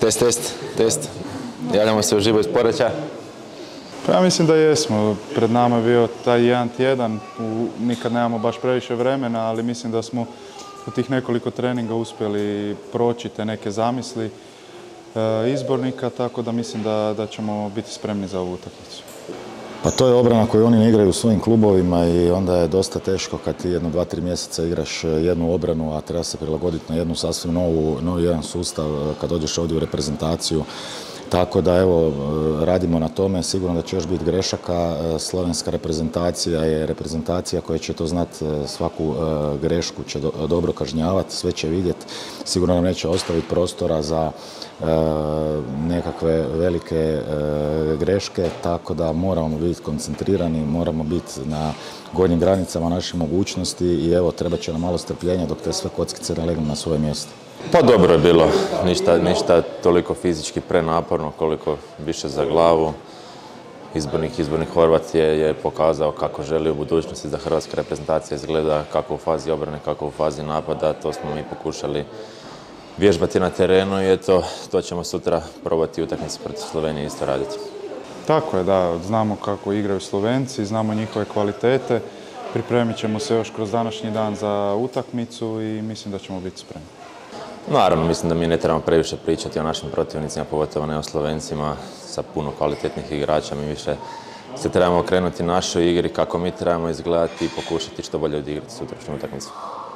Test. Javljamo se uživo iz Poreča. Pa ja mislim da jesmo. Pred nama je bio taj jedan tjedan. Nikad nemamo baš previše vremena, ali mislim da smo u tih nekoliko treninga uspjeli proći te neke zamisli izbornika, tako da mislim da ćemo biti spremni za ovu utakmicu. Pa to je obrana koju oni ne igraju u svojim klubovima i onda je dosta teško kad ti 2-3 mjeseca igraš jednu obranu, a treba se prilagoditi na jednu sasvim novi jedan sustav kad dođeš ovdje u reprezentaciju. Tako da evo, radimo na tome, sigurno da će još biti grešaka. Slovenska reprezentacija je reprezentacija koja će to znati, svaku grešku će dobro kažnjavati, sve će vidjeti. Sigurno nam neće ostaviti prostora za nekakve velike greške, tako da moramo biti koncentrirani, moramo biti na gornjim granicama naših mogućnosti i evo, treba će nam malo strpljenja dok te sve kockice ne legnu na svoje mjesto. Pa dobro je bilo, ništa toliko fizički prenaporno koliko više za glavu. Izbornik Horvat je pokazao kako želi u budućnosti da hrvatska reprezentacija izgleda, kako u fazi obrane, kako u fazi napada. To smo mi pokušali vježbati na terenu i eto, to ćemo sutra probati utakmicu protiv Slovenije isto raditi. Tako je, da, znamo kako igraju Slovenci, znamo njihove kvalitete. Pripremit ćemo se još kroz današnji dan za utakmicu i mislim da ćemo biti spremni. Naravno, mislim da mi ne trebamo previše pričati o našim protivnicima, pogotovo ne o Slovencima, sa puno kvalitetnih igrača. Mi više se trebamo okrenuti našoj igri, kako mi trebamo izgledati i pokušati što bolje odigrati sutrašnju utakmicu.